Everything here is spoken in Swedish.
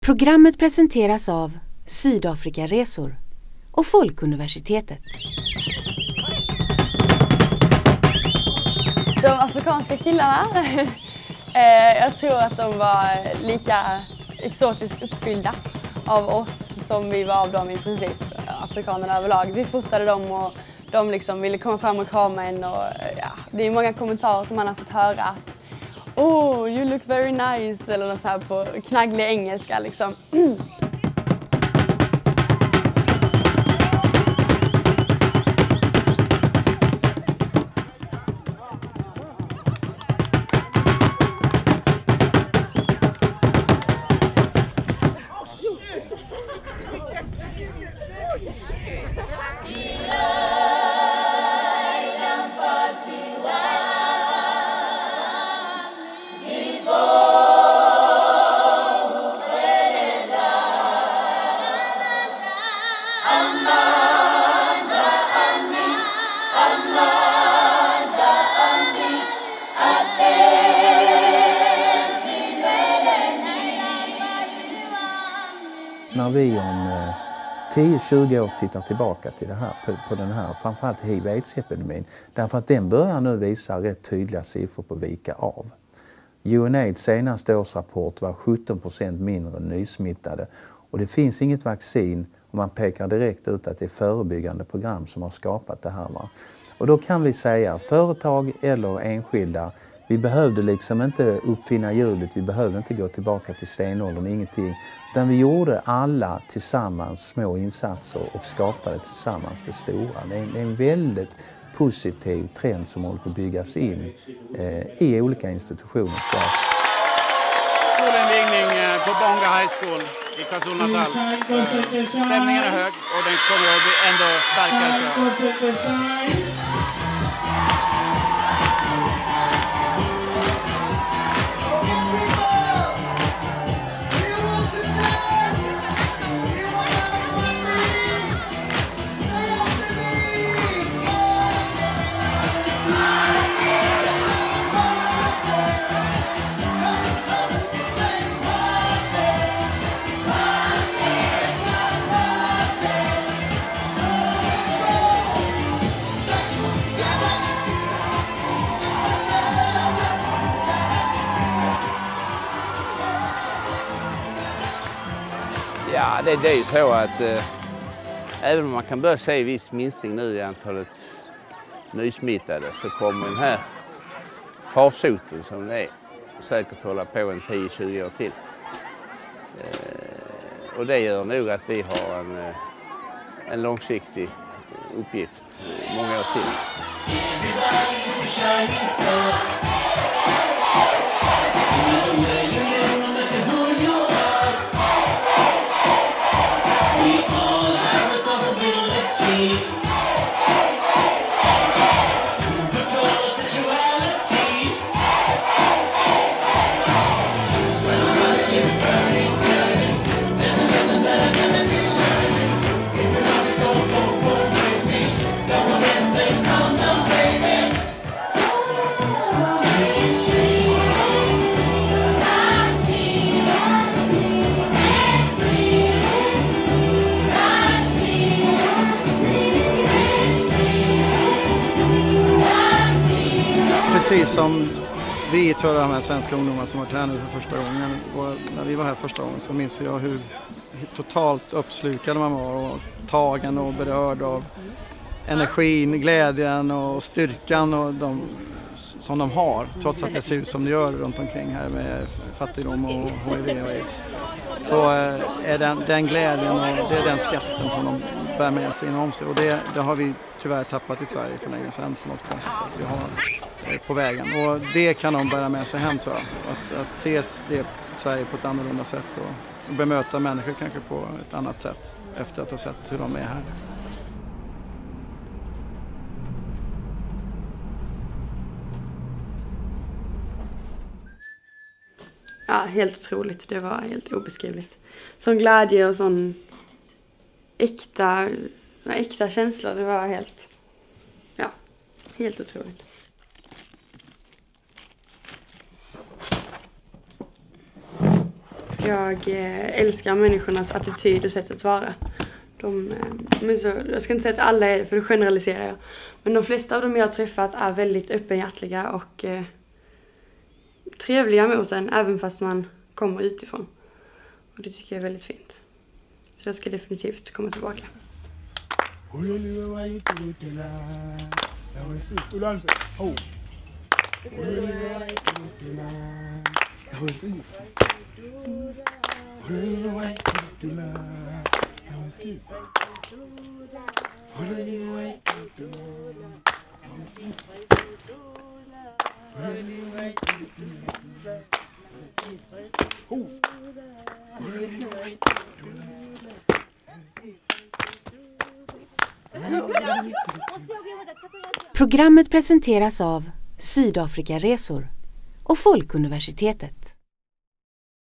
Programmet presenteras av Sydafrikaresor och Folkuniversitetet. De afrikanska killarna, jag tror att de var lika exotiskt uppfyllda av oss som vi var av dem i princip, afrikanerna överlag. Vi fotade dem och de liksom ville komma fram och krama en och ja, det är många kommentarer som man har fått höra att "Oh, you look very nice" eller något så här på knagglig engelska liksom. När vi om 10-20 år tittar tillbaka till det här, på den här, framförallt HIV-AIDS-epidemin, därför att den börjar nu visa rätt tydliga siffror på vika av. UNAIDS senaste årsrapport var 17% mindre nysmittade och det finns inget vaccin och man pekar direkt ut att det är förebyggande program som har skapat det här. Och då kan vi säga, företag eller enskilda, vi behövde liksom inte uppfinna hjulet, vi behövde inte gå tillbaka till stenåldern, ingenting. Utan vi gjorde alla tillsammans små insatser och skapade tillsammans det stora. Det är en väldigt positiv trend som håller på att byggas in i olika institutioner i Sverige. Skolinvigning på Bonga High School i KwaZulu-Natal. Stämningen är hög och den kommer att bli ändå starkare. Ja, det är ju så att även om man kan börja se viss minskning nu i antalet nysmittade så kommer den här farsoten som det är säkert hålla på en 10-20 år till. Och det gör nog att vi har en långsiktig uppgift många år till. Precis som vi tror de här svenska ungdomar som var tränade för första gången. Och när vi var här första gången så minns jag hur totalt uppslukad man var och tagen och berörd av energin, glädjen och styrkan och som de har. Trots att det ser ut som det gör runt omkring här med fattigdom och HIV och AIDS. Så är den glädjen och det är den skatten som de bär med sig inom sig. Och det har vi tyvärr tappat i Sverige för länge sedan på något konstigt sätt. Vi har på vägen. Och det kan de bära med sig hem tror jag. Att se det Sverige på ett annorlunda sätt och bemöta människor kanske på ett annat sätt efter att ha sett hur de är här. Ja, helt otroligt. Det var helt obeskrivligt. Sån glädje och sån äkta känslor. Det var helt otroligt. Jag älskar människornas attityd och sätt att vara. Jag ska inte säga att alla är det, för då generaliserar jag. Men de flesta av dem jag har träffat är väldigt öppenhjärtiga och trevliga mot en, även fast man kommer utifrån. Och det tycker jag är väldigt fint. Så jag ska definitivt komma tillbaka. Programmet presenteras av Sydafrikaresor och Folkuniversitetet.